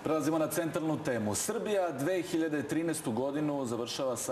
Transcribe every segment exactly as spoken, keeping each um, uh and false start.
Prelazimo na centralnu temu. Srbija dve hiljade trinaestu godinu završava sa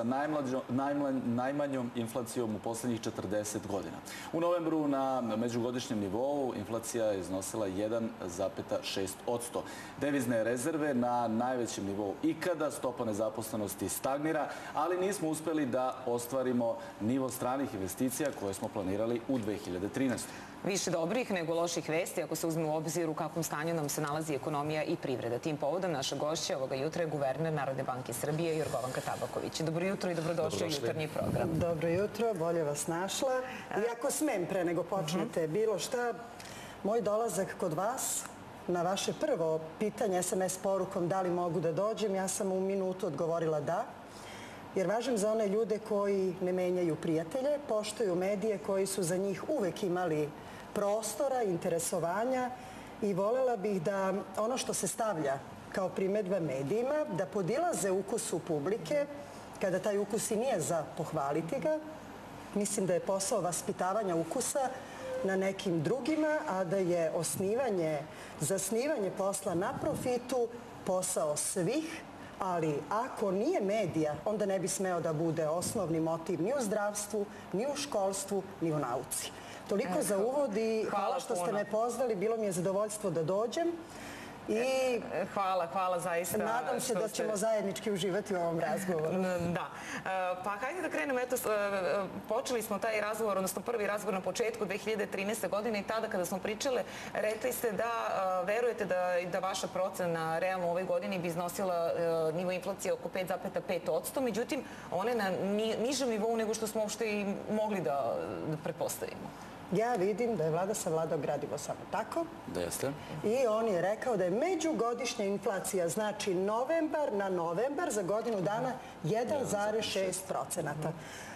najmanjom inflacijom u poslednjih četrdeset godina. U novembru na međugodišnjem nivou inflacija je iznosila jedan zarez šest posto. Devizne rezerve na najvećem nivou ikada, stopa nezaposlenosti stagnira, ali nismo uspeli da ostvarimo nivo stranih investicija koje smo planirali u dve hiljade trinaestoj. Više dobrih nego loših vesti, ako se uzme u obzir u kakvom stanju nam se nalazi ekonomija i privreda. Tim povodom naša gošća ovoga jutra je guverner Narodne banke Srbije, Jorgovanka Tabaković. Dobro jutro i dobrodošli u jutarnji program. Dobro jutro, bolje vas našla. I ako smem, pre nego počnete bilo šta, moj dolazak kod vas, na vaše prvo pitanje es em es porukom da li mogu da dođem, ja sam u minutu odgovorila da. Jer važim za one ljude koji ne menjaju prijatelje, poštuju medije koji su za njih uvek imali prostora, interesovanja i volela bih da ono što se stavlja kao primedba medijima, da podilaze ukusu publike, kada taj ukus i nije za pohvaliti ga. Mislim da je posao vaspitavanja ukusa na nekim drugima, a da je osnivanje, zasnivanje posla na profitu posao svih. Ali ako nije medija, onda ne bi smeo da bude osnovni motiv ni u zdravstvu, ni u školstvu, ni u nauci. Toliko za uvod i hvala što ste me pozvali. Bilo mi je zadovoljstvo da dođem. I hvala, hvala zaista. Nadam se da ćemo zajednički uživati u ovom razgovoru. Da. Pa hajde da krenemo. Eto, počeli smo taj razgovor, odnosno prvi razgovor na početku dve hiljade trinaeste. godine i tada kada smo pričale, rekli ste da verujete da vaša procena realno u ovoj godini bi iznosila nivo inflacije oko pet zarez pet posto. Međutim, ona je na nižem nivou nego što smo uopšte i mogli da pretpostavimo. Ja vidim da je vlada savladao gradivo samo tako. Da jeste. I on je rekao da je međugodišnja inflacija, znači novembar na novembar, za godinu dana jedan zarez šest procenata.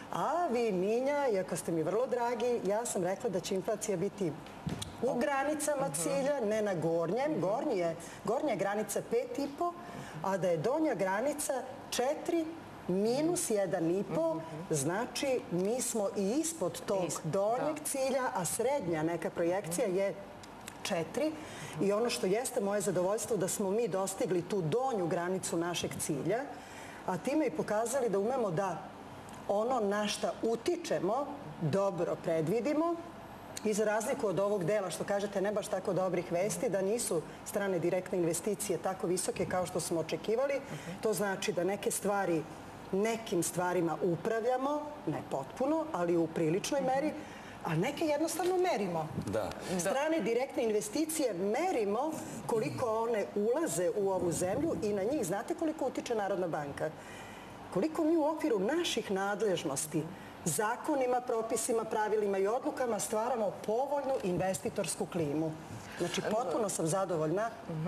A vi, Minja, iako ste mi vrlo dragi, ja sam rekla da će inflacija biti u granicama cilja, ne na gornjem. Gornja je granica pet i po, a da je donja granica četiri minus jedan i po, znači mi smo i ispod tog donjeg cilja, a srednja neka projekcija je četiri. I ono što jeste moje zadovoljstvo da smo mi dostigli tu donju granicu našeg cilja, a time i pokazali da umemo da ono na šta utičemo dobro predvidimo. I za razliku od ovog dela, što kažete, ne baš tako dobrih vesti, da nisu strane direktne investicije tako visoke kao što smo očekivali, to znači da neke stvari nekim stvarima upravljamo, ne potpuno, ali u priličnoj meri, a neke jednostavno merimo. Strane direktne investicije merimo koliko one ulaze u ovu zemlju i na njih znate koliko utiče Narodna banka. Koliko mi u okviru naših nadležnosti, zakonima, propisima, pravilima i odlukama stvaramo povoljnu investitorsku klimu. Znači, potpuno sam zadovoljna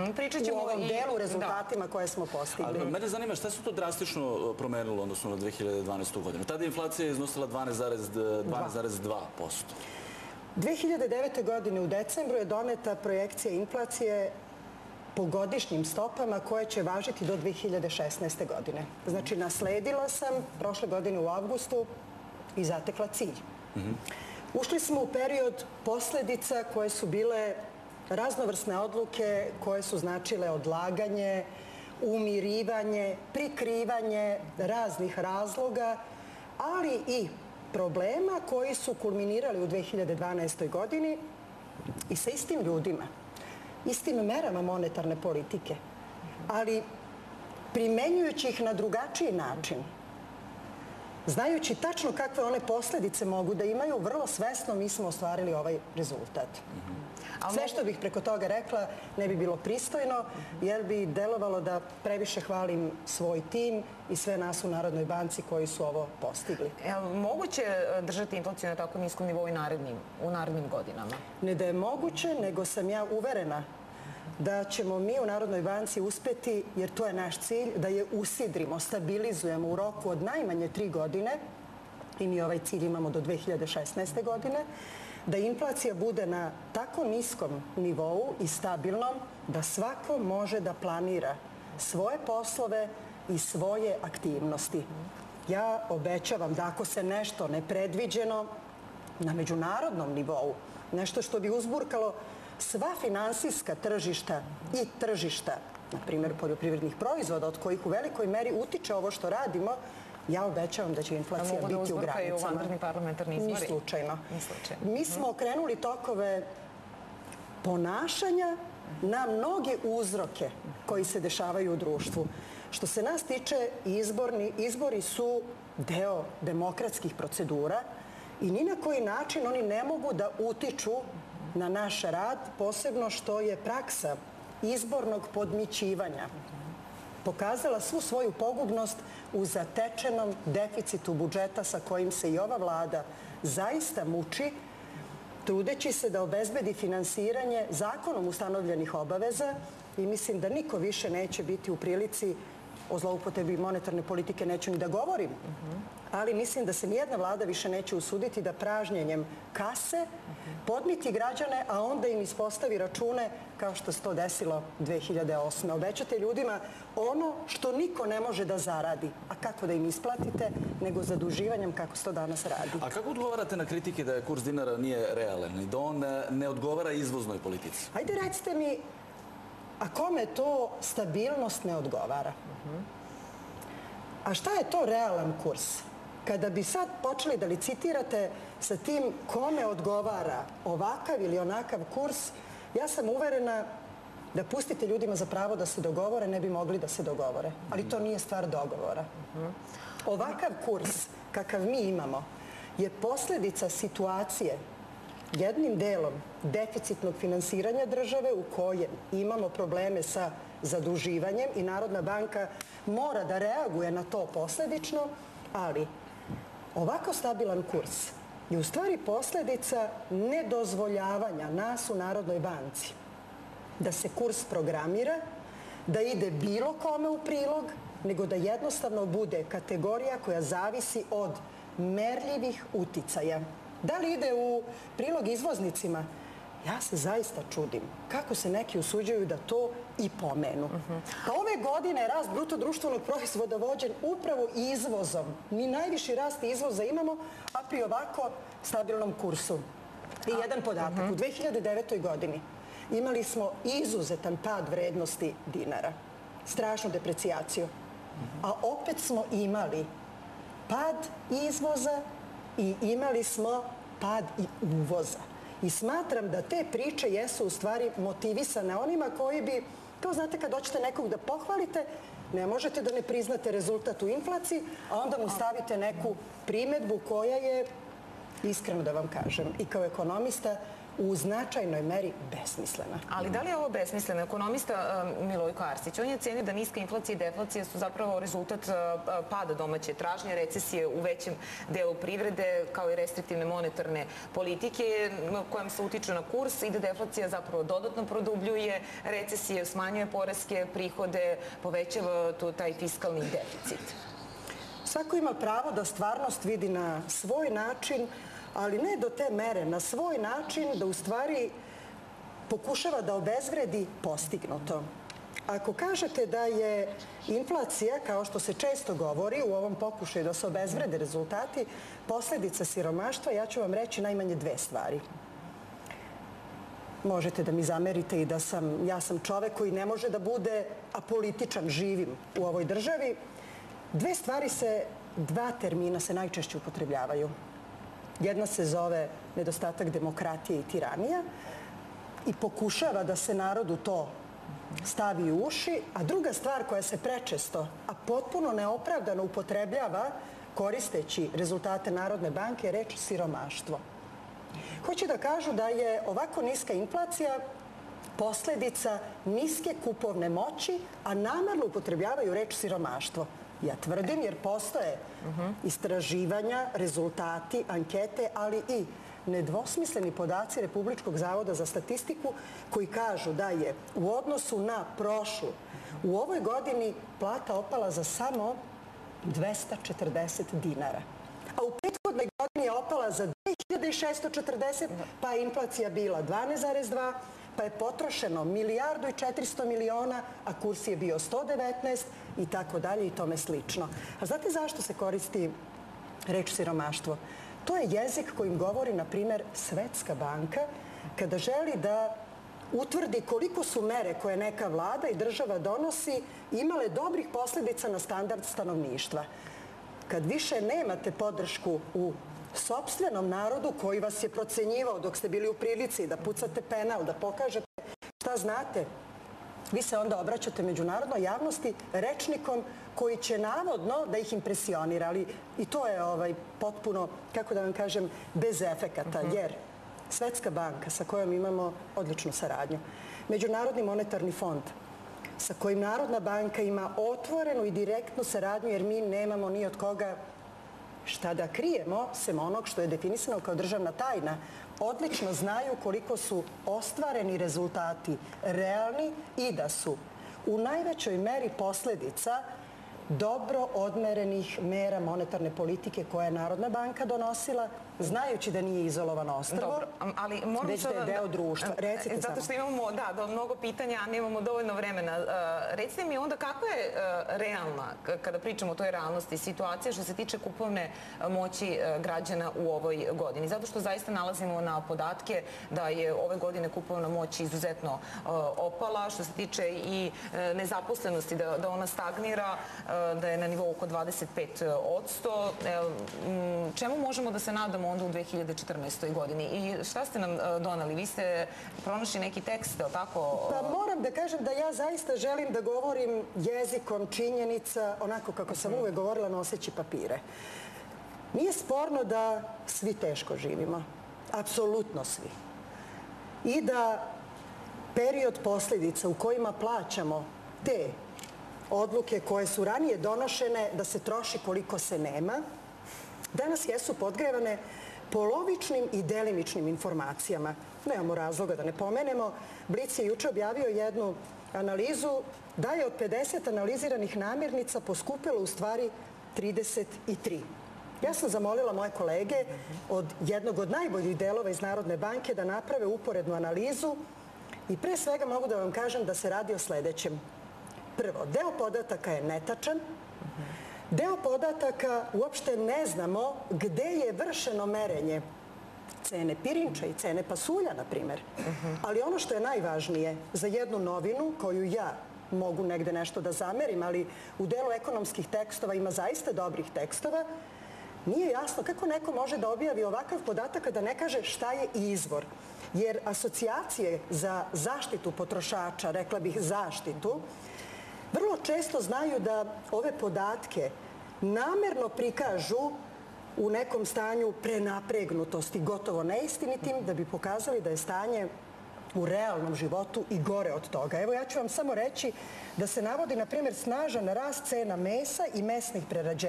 u ovom delu rezultatima koje smo postigli. Mene zanima šta se to drastično promenilo odnosno na dve hiljade dvanaestu. godinu. Tada inflacija je iznosila dvanaest zarez dva posto. dve hiljade devete. godine u decembru je doneta projekcija inflacije po godišnjim stopama koje će važiti do dve hiljade šesnaeste. godine. Znači, nasledila sam prošle godine u avgustu i zatekla cilj. Ušli smo u period posledica koje su bile raznovrsne odluke koje su značile odlaganje, umirivanje, prikrivanje raznih razloga, ali i problema koji su kulminirali u dve hiljade dvanaestoj. godini i sa istim ljudima, istim merama monetarne politike, ali primenjujući ih na drugačiji način. Znajući tačno kakve one posledice mogu da imaju, vrlo svesno mi smo ostvarili ovaj rezultat. Sve što bih preko toga rekla ne bi bilo pristojno, jer bi delovalo da previše hvalim svoj tim i sve nas u Narodnoj banci koji su ovo postigli. Je li moguće držati inflaciju na tako niskom nivou i u narednim godinama? Ne da je moguće, nego sam ja uverena da ćemo mi u Narodnoj banci uspeti, jer to je naš cilj, da je usidrimo, stabilizujemo u roku od najmanje tri godine, i mi ovaj cilj imamo do dve hiljade šesnaeste. godine, da inflacija bude na tako niskom nivou i stabilnom da svako može da planira svoje poslove i svoje aktivnosti. Ja obećavam da ako se nešto nepredviđeno na međunarodnom nivou, nešto što bi uzburkalo sva finansijska tržišta i tržišta na primjer poljoprivrednih proizvoda, od kojih u velikoj meri utiče ovo što radimo, ja obećavam da će inflacija biti u granicama. Da mogu da uzburkaju vanredni parlamentarni izbori? Ni slučajno. Ni slučajno. Mi smo okrenuli tokove ponašanja na mnoge uzroke koji se dešavaju u društvu. Što se nas tiče, izborni, izbori su deo demokratskih procedura i ni na koji način oni ne mogu da utiču na naš rad, posebno što je praksa izbornog podmićivanja pokazala svu svoju pogubnost u zatečenom deficitu budžeta sa kojim se i ova vlada zaista muči, trudeći se da obezbedi finansiranje zakonom ustanovljenih obaveza i mislim da niko više neće biti u prilici, o zloupotrebi monetarne politike neću ni da govorim, ali mislim da se nijedna vlada više neće usuditi da pražnjenjem kase podmiti građane, a onda im ispostavi račune kao što se to desilo dve hiljade osme. Obećate ljudima ono što niko ne može da zaradi. A kako da im isplatite, nego zaduživanjem kako se to danas radi. A kako odgovarate na kritike da kurs dinara nije realan i da on ne odgovara izvoznoj politici? Ajde recite mi, a kome to stabilnost ne odgovara? A šta je to realan kurs? Kada bi sad počeli da licitirate sa tim kome odgovara ovakav ili onakav kurs, ja sam uverena da pustite ljudima za pravo da se dogovore, ne bi mogli da se dogovore. Ali to nije stvar dogovora. Ovakav kurs, kakav mi imamo, je posljedica situacije jednim delom deficitnog finansiranja države u kojem imamo probleme sa zaduživanjem i Narodna banka mora da reaguje na to posledično, ali ovako stabilan kurs je u stvari posljedica nedozvoljavanja nas u Narodnoj banci da se kurs programira, da ide bilo kome u prilog, nego da jednostavno bude kategorija koja zavisi od merljivih uticaja. Da li ide u prilog izvoznicima? Ja se zaista čudim kako se neki usuđuju da to i pomenu. Pa ove godine je rast bruto društvenog proizvoda vođen upravo izvozom. Mi najviši rast izvoza imamo, a pri ovako stabilnom kursu. I jedan podatak. U dve hiljade devetoj godini imali smo izuzetan pad vrednosti dinara. Strašnu deprecijaciju. A opet smo imali pad izvoza i imali smo pad i uvoza. I smatram da te priče jesu u stvari motivisane onima koji bi, kao znate kad hoćete nekog da pohvalite, ne možete da ne priznate rezultat u inflaciji, a onda mu stavite neku primedbu koja je, iskreno da vam kažem, i kao ekonomista, u značajnoj meri besmislena. Ali da li je ovo besmisleno? Ekonomista Milojko Arsić, on je cenio da niska inflacija i deflacija su zapravo rezultat pada domaće tražnje, recesije u većem delu privrede, kao i restriktivne monetarne politike kojom se utiču na kurs i da deflacija zapravo dodatno produbljuje recesije, smanjuje poreske prihode, povećava taj fiskalni deficit. Svako ima pravo da stvarnost vidi na svoj način, ali ne do te mere, na svoj način da u stvari pokušava da obezvredi postignuto. Ako kažete da je inflacija, kao što se često govori u ovom pokušaju da se obezvrede rezultati, posljedica siromaštva, ja ću vam reći najmanje dve stvari. Možete da mi zamerite i da sam, ja sam čovek koji ne može da bude apolitičan, živim u ovoj državi. Dve stvari se, dva termina se najčešće upotrebljavaju. Jedna se zove nedostatak demokratije i tiranija i pokušava da se narodu to stavi u uši, a druga stvar koja se prečesto, a potpuno neopravdano upotrebljava koristeći rezultate Narodne banke je reč siromaštvo. Hoće da kažu da je ovako niska inflacija posljedica niske kupovne moći, a namerno upotrebljavaju reč siromaštvo. Ja tvrdim jer postoje istraživanja, rezultati, ankete, ali i nedvosmisleni podaci Republičkog zavoda za statistiku koji kažu da je u odnosu na prošlu u ovoj godini plata opala za samo dvesta četrdeset dinara. A u prethodnoj godini je opala za dve hiljade šesto četrdeset, pa je inflacija bila dvanaest zarez dva, pa je potrošeno milijardu i četiristo miliona, a kurs je bio sto devetnaest i tako dalje i tome slično. A znate zašto se koristi reč siromaštvo? To je jezik kojim govori, na primjer, Svetska banka kada želi da utvrdi koliko su mere koje neka vlada i država donosi imale dobrih posljedica na standard stanovništva. Kad više nemate podršku u sopstvenom narodu koji vas je procenjivao dok ste bili u prilici da pucate penal, da pokažete šta znate, vi se onda obraćate međunarodnoj javnosti rečnikom koji će navodno da ih impresionira, ali i to je ovaj, potpuno, kako da vam kažem, bez efekata, jer Svetska banka sa kojom imamo odličnu saradnju, Međunarodni monetarni fond sa kojim Narodna banka ima otvorenu i direktnu saradnju, jer mi nemamo ni od koga šta da krijemo, sem onog što je definisano kao državna tajna, odlično znaju koliko su ostvareni rezultati realni i da su u najvećoj meri posljedica dobro odmerenih mera monetarne politike koje je Narodna banka donosila, znajući da nije izolovano ostrvo, već da je deo društva. Recite Zato što imamo, da, mnogo pitanja, a nemamo dovoljno vremena. Recite mi onda kako je realna, kada pričamo o toj realnosti, situacija što se tiče kupovne moći građana u ovoj godini? Zato što zaista nalazimo na podatke da je ove godine kupovna moć izuzetno opala, što se tiče i nezaposlenosti, da ona stagnira, da je na nivou oko dvadeset pet posto. Čemu možemo da se nadamo onda u dve hiljade četrnaestoj godini? I šta ste nam doneli? Vi ste pronašli neki tekst, je li tako? Pa moram da kažem da ja zaista želim da govorim jezikom činjenica, onako kako sam uvek govorila, noseći papire. Nije sporno da svi teško živimo. Apsolutno svi. I da period posljedica u kojima plaćamo te odluke koje su ranije donošene da se troši koliko se nema, danas jesu podgrevane polovičnim i delimičnim informacijama. Nemamo razloga da ne pomenemo. Blic je juče objavio jednu analizu da je od pedeset analiziranih namirnica poskupilo u stvari trideset tri. Ja sam zamolila moje kolege od jednog od najboljih delova iz Narodne banke da naprave uporednu analizu i pre svega mogu da vam kažem da se radi o sledećem. Prvo, deo podataka je netačan. Deo podataka uopšte ne znamo gde je vršeno merenje cene pirinča i cene pasulja, na primjer. Ali ono što je najvažnije za jednu novinu koju ja mogu negde nešto da zamerim, ali u delu ekonomskih tekstova ima zaista dobrih tekstova, nije jasno kako neko može da objavi ovakav podatak da ne kaže šta je izvor. Jer asocijacije za zaštitu potrošača, rekla bih zaštitu, vrlo često znaju da ove podatke namerno prikažu u nekom stanju prenapregnutosti, gotovo neistinitim, da bi pokazali da je stanje u realnom životu i gore od toga. Evo, ja ću vam samo reći da se navodi, na primjer, snažan rast cena mesa i mesnih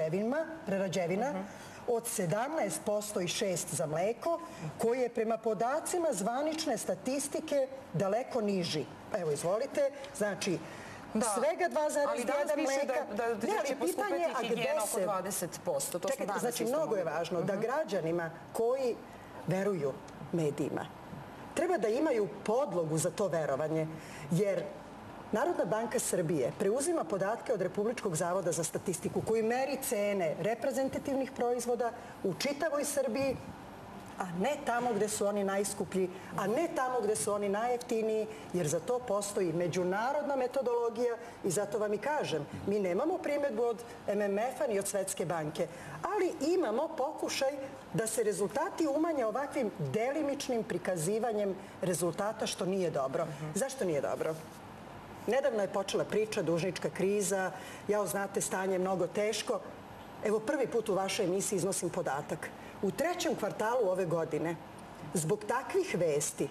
prerađevina od sedamnaest posto i šest posto za mleko, koji je prema podacima zvanične statistike daleko niži. Evo, izvolite, znači, svega dva zarez jedan mleka. Ali danas piše da će poskupiti higijena oko dvadeset posto. Čekajte, znači mnogo je važno da građanima koji veruju medijima treba da imaju podlogu za to verovanje, jer Narodna banka Srbije preuzima podatke od Republičkog zavoda za statistiku koji meri cene reprezentativnih proizvoda u čitavoj Srbiji, a ne tamo gde su oni najskuplji, a ne tamo gde su oni najjeftiniji, jer za to postoji međunarodna metodologija i zato vam i kažem, mi nemamo primjedbu od M M F-a ni od Svetske banke, ali imamo pokušaj da se rezultati umanje ovakvim delimičnim prikazivanjem rezultata, što nije dobro. Zašto nije dobro? Nedavno je počela priča, dužnička kriza, jao, znate, stanje je mnogo teško. Evo, prvi put u vašoj emisiji iznosim podatak. U trećem kvartalu ove godine, zbog takvih vesti,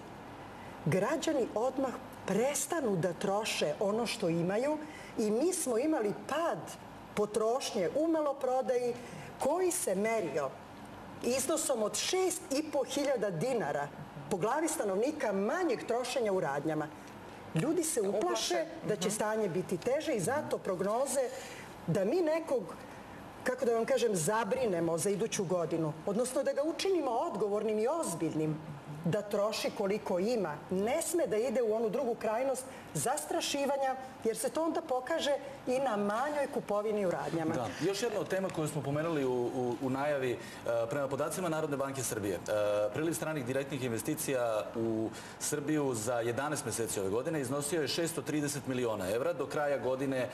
građani odmah prestanu da troše ono što imaju i mi smo imali pad potrošnje u maloprodaji koji se merio iznosom od šest i po hiljada dinara po glavi stanovnika manjeg trošenja u radnjama. Ljudi se uplaše da će stanje biti teže i zato prognoze da mi nekog, kako da vam kažem, zabrinemo za iduću godinu, odnosno da ga učinimo odgovornim i ozbiljnim, da troši koliko ima. Ne sme da ide u onu drugu krajnost zastrašivanja, jer se to onda pokaže i na manjoj kupovini u radnjama. Da. Još jedna od tema koju smo pomenuli u, u, u najavi, prema podacima Narodne banke Srbije, priliv stranih direktnih investicija u Srbiju za jedanaest meseci ove godine iznosio je šesto trideset miliona evra. Do kraja godine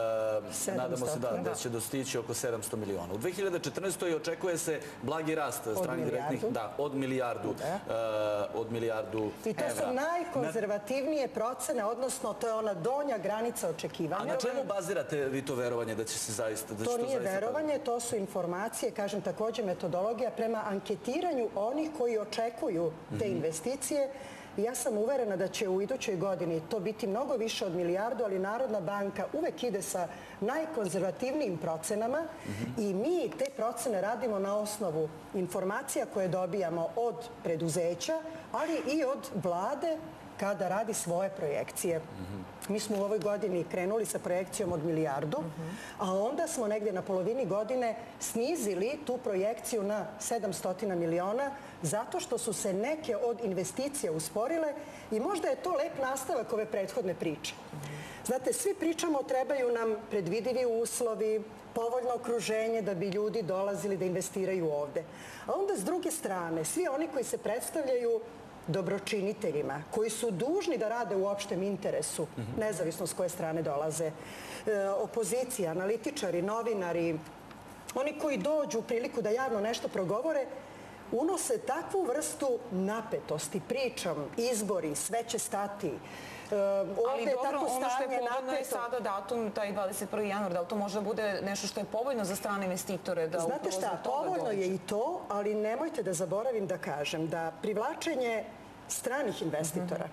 nadamo se da, da će dostići oko sedamsto miliona. U dve hiljade četrnaestoj. očekuje se blagi rast stranih direktnih, da, od milijardu, od milijardu evra. I to su najkonzervativnije procene, odnosno to je ona donja granica očekivanja. A na čemu bazirate vi to verovanje da će se zaista... To nije verovanje, to su informacije, kažem također metodologija prema anketiranju onih koji očekuju te investicije. Ja sam uverena da će u idućoj godini to biti mnogo više od milijardu, ali Narodna banka uvek ide sa najkonzervativnijim procenama i mi te procene radimo na osnovu informacija koje dobijamo od preduzeća, ali i od vlade kada radi svoje projekcije. Mi smo u ovoj godini krenuli sa projekcijom od milijardu, a onda smo negdje na polovini godine snizili tu projekciju na sedamsto miliona zato što su se neke od investicija usporile i možda je to lep nastavak ove prethodne priče. Znate, svi pričamo trebaju nam predvidivi uslovi, povoljno okruženje da bi ljudi dolazili da investiraju ovde. A onda s druge strane, svi oni koji se predstavljaju dobročiniteljima, koji su dužni da rade u opštem interesu, nezavisno s koje strane dolaze, opozicija, analitičari, novinari, oni koji dođu u priliku da javno nešto progovore, unose takvu vrstu napetosti, pričam, izbori, sve će stati. Ali dobro, ono što je povoljno je sada datum, taj dvadeset prvi januar, da li to može bude nešto što je povoljno za strane investitore? Znate šta, povoljno je i to, ali nemojte da zaboravim da kažem da privlačenje stranih investitora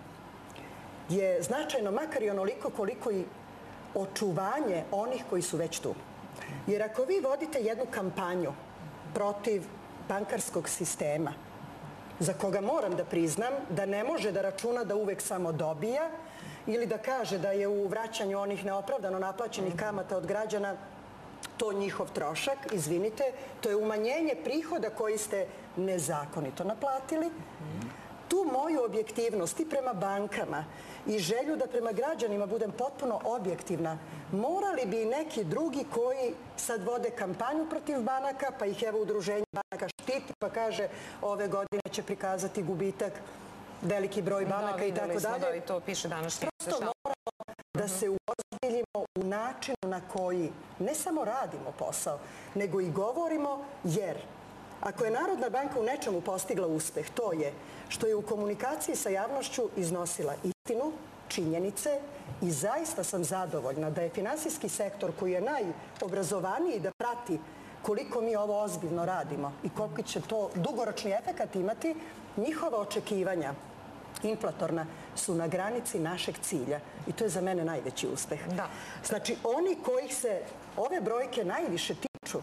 je značajno, makar i onoliko koliko i očuvanje onih koji su već tu. Jer ako vi vodite jednu kampanju protiv bankarskog sistema, za koga moram da priznam da ne može da računa da uvek samo dobija ili da kaže da je u vraćanju onih neopravdano naplaćenih kamata od građana to njihov trošak, izvinite, to je umanjenje prihoda koji ste nezakonito naplatili. Tu moju objektivnost i prema bankama i želju da prema građanima budem potpuno objektivna, morali bi i neki drugi koji sad vode kampanju protiv banaka, pa ih evo udruženje banaka štiti, pa kaže ove godine će prikazati gubitak, veliki broj banaka i tako dalje. Da, i to piše današnje. Prosto moramo da se uozbiljimo u načinu na koji ne samo radimo posao, nego i govorimo, jer ako je Narodna banka u nečemu postigla uspeh, to je što je u komunikaciji sa javnošću iznosila istinu, činjenice i zaista sam zadovoljna da je finansijski sektor koji je najobrazovaniji da prati koliko mi ovo ozbiljno radimo i koliko će to dugoročni efekat imati, njihova očekivanja inflatorna su na granici našeg cilja i to je za mene najveći uspeh. Znači, oni kojih se ove brojke najviše tiču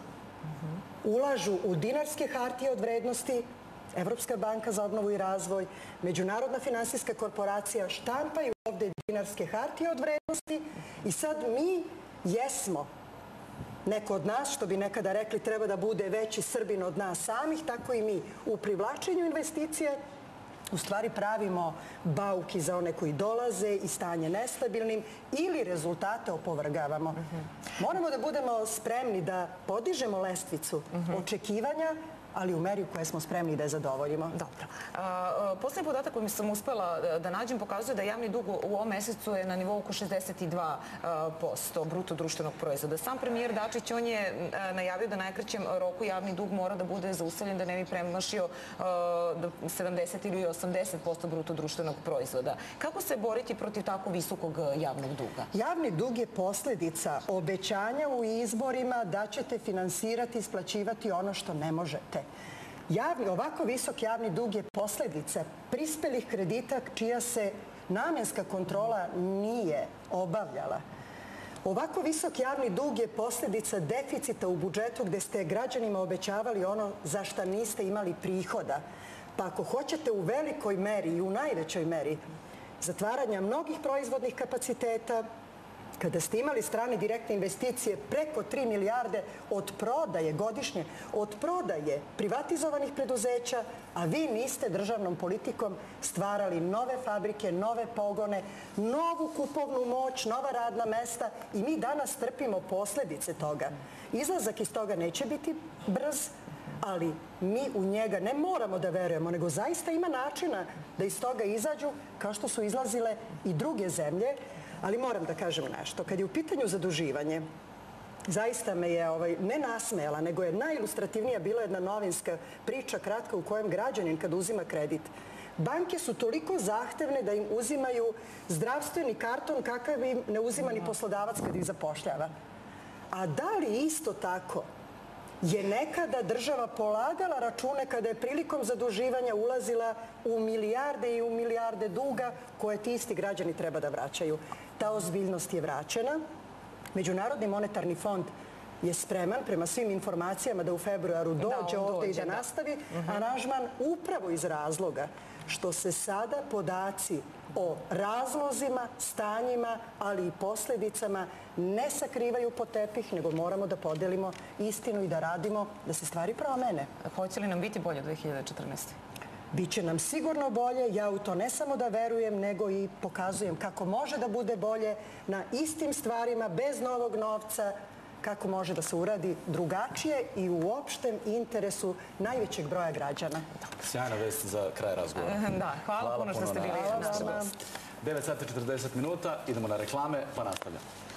ulažu u dinarske hartije od vrednosti, Evropska banka za obnovu i razvoj, Međunarodna finansijska korporacija štampaju ovde dinarske hartije od vrednosti i sad mi jesmo, neko od nas, što bi nekada rekli, treba da bude veći Srbin od nas samih, tako i mi u privlačenju investicije u stvari pravimo bauki za one koji dolaze i stanje nestabilnim ili rezultate opovrgavamo. Moramo da budemo spremni da podižemo lestvicu očekivanja, ali u meri u kojoj smo spremni da je zadovoljimo. Dobro. Poslednji podatak koji sam uspela da nađem pokazuje da javni dug u ovom mesecu je na nivou oko šezdeset dva posto bruto društvenog proizvoda. Sam premijer Dačić, on je najavio da na najkraćem roku javni dug mora da bude zaustavljen da ne bi premašio sedamdeset ili osamdeset posto bruto društvenog proizvoda. Kako se boriti protiv tako visokog javnog duga? Javni dug je posledica obećanja u izborima da ćete finansirati i isplaćivati ono što ne možete. Ovako visok javni dug je posledica prispelih kredita čija se namenska kontrola nije obavljala. Ovako visok javni dug je posledica deficita u budžetu gde ste građanima obećavali ono za šta niste imali prihoda. Pa ako hoćete u velikoj meri i u najvećoj meri zatvaranja mnogih proizvodnih kapaciteta, kada ste imali strane direktne investicije preko tri milijarde od prodaje godišnje, od prodaje privatizovanih preduzeća, a vi niste državnom politikom stvarali nove fabrike, nove pogone, novu kupovnu moć, nova radna mesta i mi danas trpimo posljedice toga. Izlazak iz toga neće biti brz, ali mi u njega ne moramo da verujemo, nego zaista ima načina da iz toga izađu kao što su izlazile i druge zemlje. Ali moram da kažem nešto. Kad je u pitanju zaduživanje, zaista me je ovaj, ne nasmejala, nego je najilustrativnija bila jedna novinska priča kratka u kojem građanin kad uzima kredit, banke su toliko zahtevne da im uzimaju zdravstveni karton kakav im ne uzima ni poslodavac kad ih zapošljava. A da li isto tako je nekada država polagala račune kada je prilikom zaduživanja ulazila u milijarde i u milijarde duga koje ti isti građani treba da vraćaju? Ta ozbiljnost je vraćena. Međunarodni monetarni fond je spreman prema svim informacijama da u februaru dođe ovdje i da nastavi aranžman upravo iz razloga što se sada podaci o razlozima, stanjima, ali i posljedicama ne sakrivaju pod tepih, nego moramo da podelimo istinu i da radimo da se stvari promene. Hoće li nam biti bolje dve hiljade četrnaeste? Biće nam sigurno bolje, ja u to ne samo da verujem, nego i pokazujem kako može da bude bolje na istim stvarima, bez novog novca, kako može da se uradi drugačije i u opštem interesu najvećeg broja građana. Sjajna vest za kraj razgovora. Da, hvala puno što ste bili naš gost. devet sati i četrdeset minuta, idemo na reklame, pa nastavljamo.